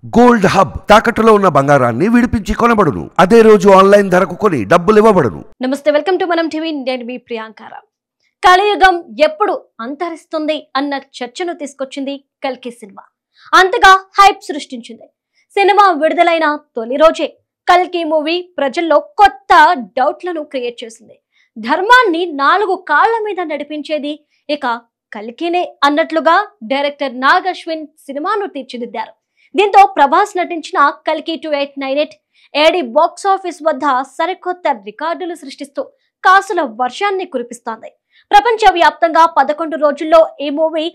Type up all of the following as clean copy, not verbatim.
Gold hub తాకట్టులో ఉన్న బంగారాన్ని విడిపించి కొనబడును. అదే రోజు ఆన్లైన్ ధరకు కొని డబ్బులు ఇవ్వబడును. నమస్తే, వెల్కమ్ టు మనం టీవీ. నేను మీ ప్రియాంక. కలియుగం ఎప్పుడు అంతరిస్తుంది అన్న చర్చను తీసుకొచ్చింది కల్కి సినిమా. అంతగా హైప్ సృష్టించింది. సినిమా విడుదలైన తొలి రోజే కల్కి మూవీ ప్రజల్లో కొత్త డౌట్లను క్రియేట్ చేసింది. ధర్మాన్ని 4 కాళ్ల మీద నడిపించేది ఇక కల్కినే అన్నట్లుగా డైరెక్టర్ నాగ్ అశ్విన్ సినిమాను తీర్చిదిద్దారు. దీంతో ప్రభాస్ నటించిన కల్కి 2898 ఏడి బాక్స్ ఆఫీస్ వద్ద సరికొత్త రికార్డులు సృష్టిస్తూ కాసుల వర్షాన్ని కురిపిస్తోంది. ప్రపంచ వ్యాప్తంగా 11 రోజుల్లో ఈ మూవీ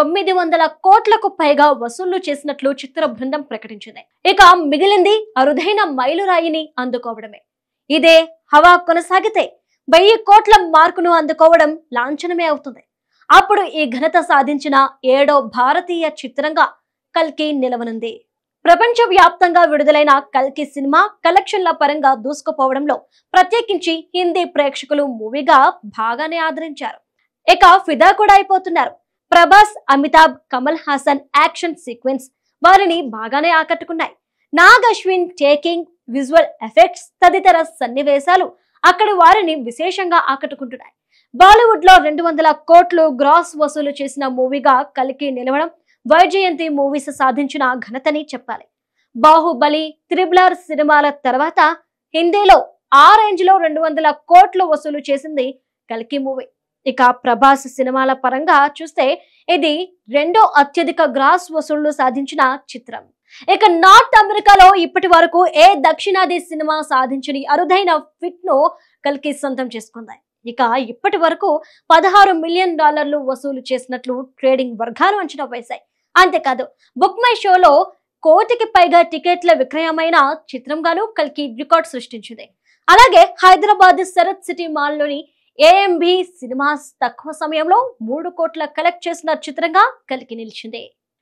900 కోట్లకు పైగా వసూళ్లు చేసినట్లు చిత్ర బృందం ప్రకటించింది. ఇక మిగిలింది అరుదైన మైలురాయిని అందుకోవడమే. ఇదే హవా కొనసాగితే 1000 కోట్ల మార్కును అందుకోవడం లాంఛనమే అవుతుంది. అప్పుడు ఈ ఘనత సాధించిన 7వ భారతీయ చిత్రంగా కల్కి నిలవనుంది. ప్రపంచ వ్యాప్తంగా విడుదలైన కల్కి సినిమా కలెక్షన్ల పరంగా దూసుకుపోవడంలో ప్రత్యేకించి హిందీ ప్రేక్షకులు మూవీగా బాగానే ఆదరించారు. ఇక ఫిదా కూడా అయిపోతున్నారు. ప్రభాస్, అమితాబ్, కమల్ హాసన్ యాక్షన్ సీక్వెన్స్ వారిని బాగానే ఆకట్టుకున్నాయి. Nag Ashwin taking, visual effects తదితర సన్నివేశాలు అక్కడి వారిని విశేషంగా ఆకట్టుకుంటున్నాయి. బాలీవుడ్ లో 200 కోట్లు గ్రాస్ వసూలు చేసిన మూవీగా కల్కి నిలవడం వైజయంతి మూవీస్ సాధించిన ఘనతని చెప్పాలి. బాహుబలి, త్రిబుల్ సినిమాల తర్వాత హిందీలో ఆ రేంజ్ లో 200 కోట్లు వసూలు చేసింది కల్కి మూవీ. ఇక ప్రభాస్ సినిమాల పరంగా చూస్తే ఇది 2వ అత్యధిక గ్రాస్ వసూళ్లు సాధించిన చిత్రం. ఇక నార్త్ అమెరికాలో ఇప్పటి వరకు ఏ దక్షిణాది సినిమా సాధించని అరుదైన ఫిట్ ను కల్కి సొంతం చేసుకుంది. ఇక ఇప్పటి వరకు $16 మిలియన్ వసూలు చేసినట్లు ట్రేడింగ్ వర్గాలు అంచనా వేశాయి. అంతేకాదు, బుక్ మై షోలో 1 కోటికి పైగా టికెట్ల విక్రయమైన చిత్రంగాను కల్కి రికార్డ్ సృష్టించింది. అలాగే హైదరాబాద్ శరత్ సిటీ మాల్ లోని ఏఎంబి సినిమాస్ తక్కువ సమయంలో 3 కోట్ల కలెక్ట్ చేసిన చిత్రంగా కల్కి నిలిచింది.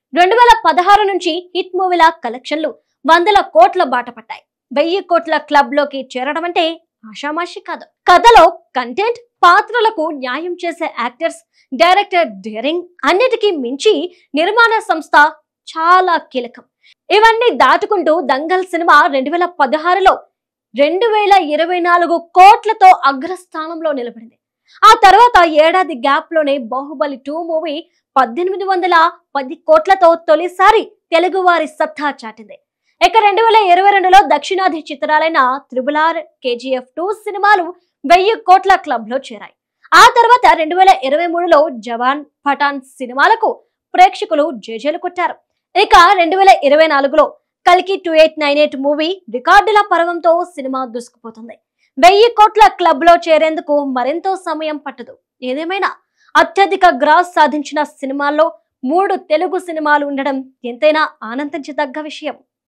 2016 నుంచి హిట్ మూవీల కలెక్షన్లు 100 కోట్ల బాట పట్టాయి. 1000 కోట్ల క్లబ్ లోకి చేరడం అంటే ఆషామాషి కాదు. కథలో కంటెంట్, పాత్రలకు న్యాయం చేసే యాక్టర్స్, డైరెక్టర్ డేరింగ్, అన్నిటికీ మించి నిర్మాణ సంస్థ చాలా కీలకం. ఇవన్నీ దాటుకుంటూ దంగల్ సినిమా 2016లో 2024 కోట్లతో అగ్రస్థానంలో నిలబడింది. ఆ తర్వాత ఏడాది గ్యాప్ లోనే బాహుబలి 2 మూవీ 1810 కోట్లతో తొలిసారి తెలుగువారి సత్తా చాటింది. ఇక 2022లో దక్షిణాది చిత్రాలైన త్రిబుల్ ఆర్, KGF 2 సినిమాలు 1000 కోట్ల క్లబ్ లో చేరాయి. ఆ తర్వాత 2023లో జవాన్, పఠాన్ సినిమాలకు ప్రేక్షకులు జేజేలు కొట్టారు. ఇక 2024లో కల్కి 2898 మూవీ రికార్డుల పర్వంతో సినిమా దూసుకుపోతుంది. 1000 కోట్ల క్లబ్ లో చేరేందుకు మరెంతో సమయం పట్టదు. ఏదేమైనా అత్యధిక గ్రాస్ సాధించిన సినిమాల్లో 3 తెలుగు సినిమాలు ఉండడం ఎంతైనా ఆనందించదగ్గ విషయం.